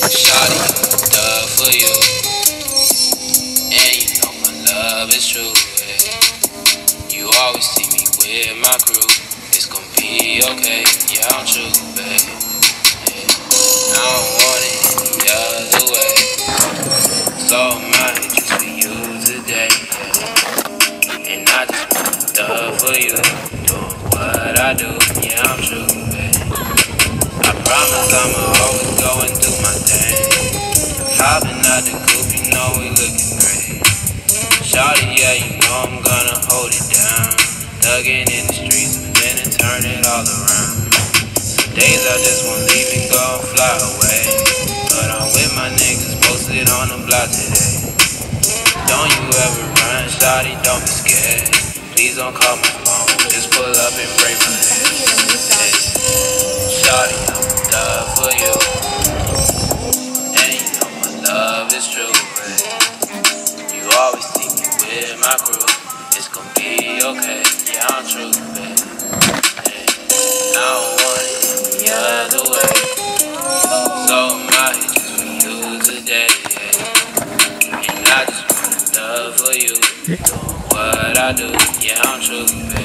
Shawty, love for you, and you know my love is true. You always see me with my crew. It's gon' be okay, yeah, I'm true, babe. I don't want it any other way. So I'm out here just for you today, and I just want love for you. Doing what I do, yeah, I'm true, babe. I promise I'ma always go and do my thing. Hopping out the coupe, you know we looking great. Shawty, yeah, you know I'm gonna hold it down. Thuggin' in the streets, and then turn it all around. Some days I just wanna leave and go and fly away, but I'm with my niggas posted on the block today. Don't you ever run, shawty, don't be scared. Please don't call my phone, just pull up and break my head. Hey, shawty, I'm in love for you, and you know my love is true, babe. You always see me with my crew. It's gon' be okay, yeah, I'm true, babe. Hey, I don't want it any other way. So I'm out here just for you today, yeah. And I just want love for you. Doing what I do, yeah, I'm true, babe.